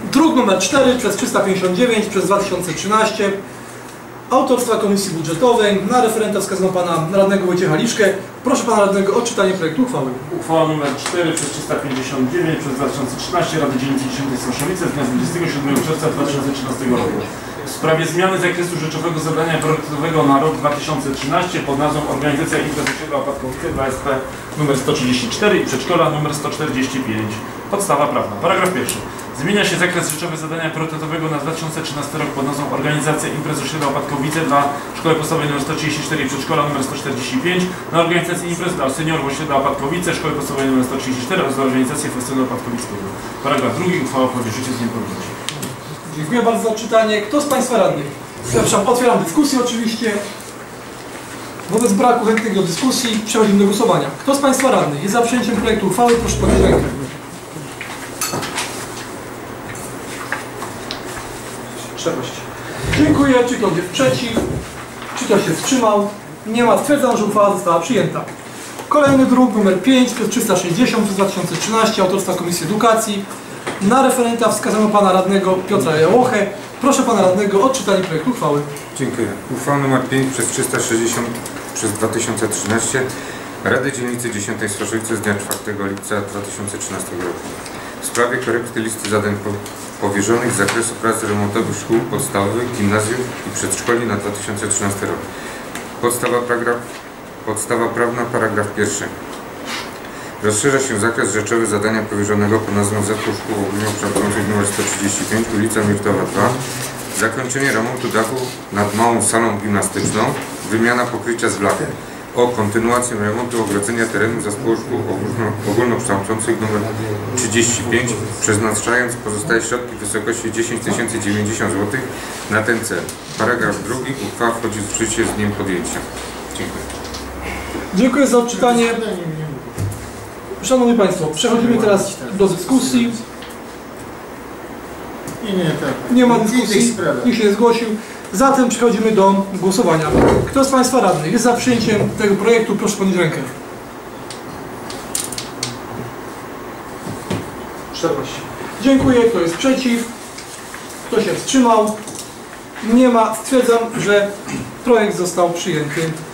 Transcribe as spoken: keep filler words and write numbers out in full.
Druk numer cztery przez trzysta pięćdziesiąt dziewięć przez dwa tysiące trzynaście. Autorstwa Komisji Budżetowej. Na referenta wskazano pana radnego Wojciecha Liszkę. Proszę pana radnego o odczytanie projektu uchwały. Uchwała numer cztery przez trzysta pięćdziesiąt dziewięć przez dwa tysiące trzynaście Rady Dzielnicy dziesiątej Słoszowice z dnia dwudziestego siódmego czerwca dwa tysiące trzynastego roku. W sprawie zmiany zakresu rzeczowego zadania priorytetowego na rok dwa tysiące trzynasty pod nazwą Organizacja Imprez Osiedla Opatkowice dla S P numer sto trzydzieści cztery i Przedszkola numer sto czterdzieści pięć. Podstawa prawna. Paragraf pierwszy. Zmienia się zakres rzeczowy zadania priorytetowego na dwa tysiące trzynasty rok pod nazwą Organizacja Imprez Osiedla Opatkowice dla Szkoły Podstawowej numer sto trzydzieści cztery i Przedszkola numer sto czterdzieści pięć na organizację imprez dla seniorów osiedla Opatkowice, Szkoły Podstawowej numer sto trzydzieści cztery oraz dla organizację festynu opatkowickiego. Paragraf drugi. Uchwała wchodzi w życie z dniem podjęcia. Dziękuję bardzo za odczytanie. Kto z państwa radnych? Przepraszam, otwieram dyskusję oczywiście. Wobec braku chętnych do dyskusji przechodzimy do głosowania. Kto z państwa radnych jest za przyjęciem projektu uchwały? Proszę podnieść rękę. Dziękuję. Czy ktoś jest przeciw? Czy ktoś się wstrzymał? Nie ma. Stwierdzam, że uchwała została przyjęta. Kolejny druk numer pięć przez trzysta sześćdziesiąt przez dwa tysiące trzynaście autorstwa Komisji Edukacji. Na referenta wskazano pana radnego Piotra Jałochę. Proszę pana radnego o odczytanie projektu uchwały. Dziękuję. Uchwała numer pięć przez trzysta sześćdziesiąt przez dwa tysiące trzynaście Rady Dzielnicy dziesiątej Słoszowice z dnia czwartego lipca dwa tysiące trzynastego roku. W sprawie korekty listy zadań powierzonych z zakresu prac remontowych szkół podstawowych, gimnazjów i przedszkoli na dwa tysiące trzynasty rok. Podstawa, paragraf, podstawa prawna, paragraf pierwszy. Rozszerza się zakres rzeczowy zadania powierzonego pod nazwą Zespół Szkół Ogólnokształcących nr sto trzydzieści pięć, ulica Miertowa dwa. Zakończenie remontu dachu nad małą salą gimnastyczną, wymiana pokrycia z blachy. O kontynuację remontu ogrodzenia terenu Zespołu Szkół Ogólnokształcących nr trzydzieści pięć, przeznaczając pozostałe środki w wysokości dziesięć tysięcy dziewięćdziesiąt złotych na ten cel. Paragraf drugi. Uchwała wchodzi w życie z dniem podjęcia. Dziękuję. Dziękuję za odczytanie. Szanowni Państwo, przechodzimy teraz do dyskusji. Nie ma dyskusji, nikt się nie zgłosił. Zatem przechodzimy do głosowania. Kto z państwa radnych jest za przyjęciem tego projektu? Proszę podnieść rękę. czternaście. Dziękuję. Kto jest przeciw? Kto się wstrzymał? Nie ma. Stwierdzam, że projekt został przyjęty.